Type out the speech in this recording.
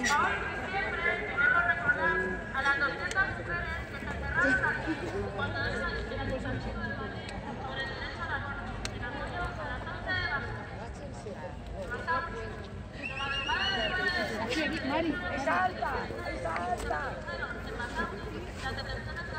diciembre queremos recordar a las 200 mujeres que se encerraron aquí cuando esa era por el derecho al aborto, en apoyo a las 11 de la noche. Mari, es alta, es alta. Las detenciones